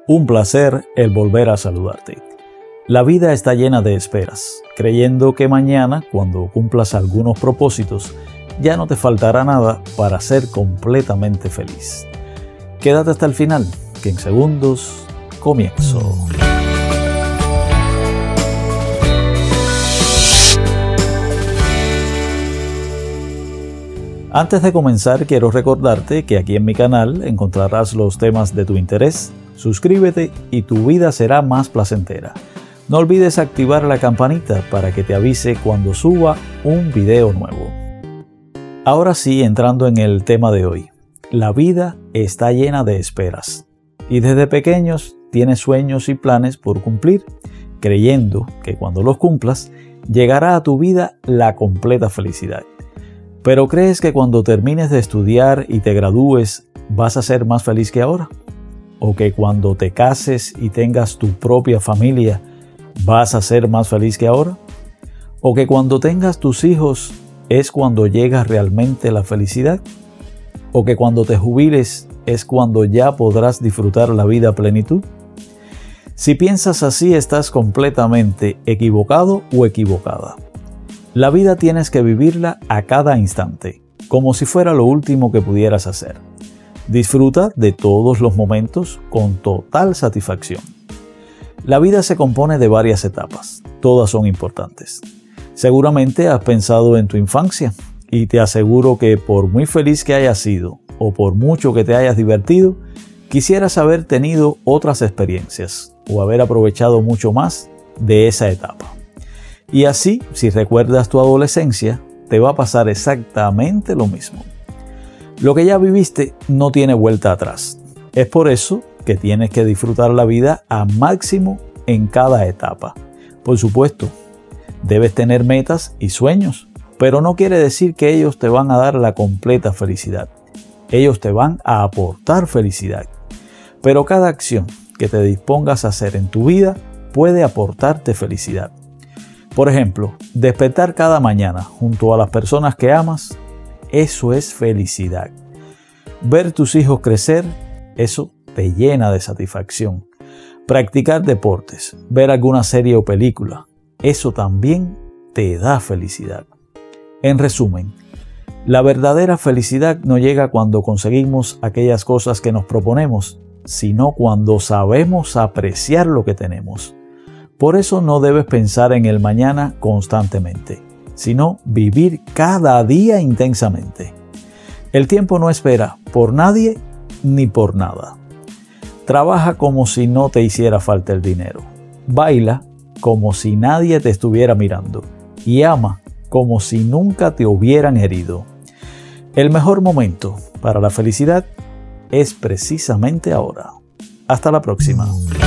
Un placer el volver a saludarte. La vida está llena de esperas, creyendo que mañana, cuando cumplas algunos propósitos, ya no te faltará nada para ser completamente feliz. Quédate hasta el final, que en segundos comienzo. Antes de comenzar, quiero recordarte que aquí en mi canal encontrarás los temas de tu interés. Suscríbete y tu vida será más placentera. No olvides activar la campanita para que te avise cuando suba un video nuevo. Ahora sí, entrando en el tema de hoy. La vida está llena de esperas. Y desde pequeños tienes sueños y planes por cumplir, creyendo que cuando los cumplas, llegará a tu vida la completa felicidad. Pero ¿crees que cuando termines de estudiar y te gradúes, vas a ser más feliz que ahora? ¿O que cuando te cases y tengas tu propia familia, vas a ser más feliz que ahora? ¿O que cuando tengas tus hijos es cuando llega realmente la felicidad? ¿O que cuando te jubiles es cuando ya podrás disfrutar la vida a plenitud? Si piensas así, estás completamente equivocado o equivocada. La vida tienes que vivirla a cada instante, como si fuera lo último que pudieras hacer. Disfruta de todos los momentos con total satisfacción. La vida se compone de varias etapas, todas son importantes. Seguramente has pensado en tu infancia y te aseguro que por muy feliz que hayas sido o por mucho que te hayas divertido, quisieras haber tenido otras experiencias o haber aprovechado mucho más de esa etapa. Y así, si recuerdas tu adolescencia, te va a pasar exactamente lo mismo. Lo que ya viviste no tiene vuelta atrás. Es por eso que tienes que disfrutar la vida a máximo en cada etapa. Por supuesto, debes tener metas y sueños, pero no quiere decir que ellos te van a dar la completa felicidad. Ellos te van a aportar felicidad. Pero cada acción que te dispongas a hacer en tu vida puede aportarte felicidad. Por ejemplo, despertar cada mañana junto a las personas que amas, eso es felicidad. Ver tus hijos crecer, eso te llena de satisfacción. Practicar deportes, ver alguna serie o película, eso también te da felicidad. En resumen, la verdadera felicidad no llega cuando conseguimos aquellas cosas que nos proponemos, sino cuando sabemos apreciar lo que tenemos. Por eso no debes pensar en el mañana constantemente, sino vivir cada día intensamente. El tiempo no espera por nadie ni por nada. Trabaja como si no te hiciera falta el dinero. Baila como si nadie te estuviera mirando. Y ama como si nunca te hubieran herido. El mejor momento para la felicidad es precisamente ahora. Hasta la próxima.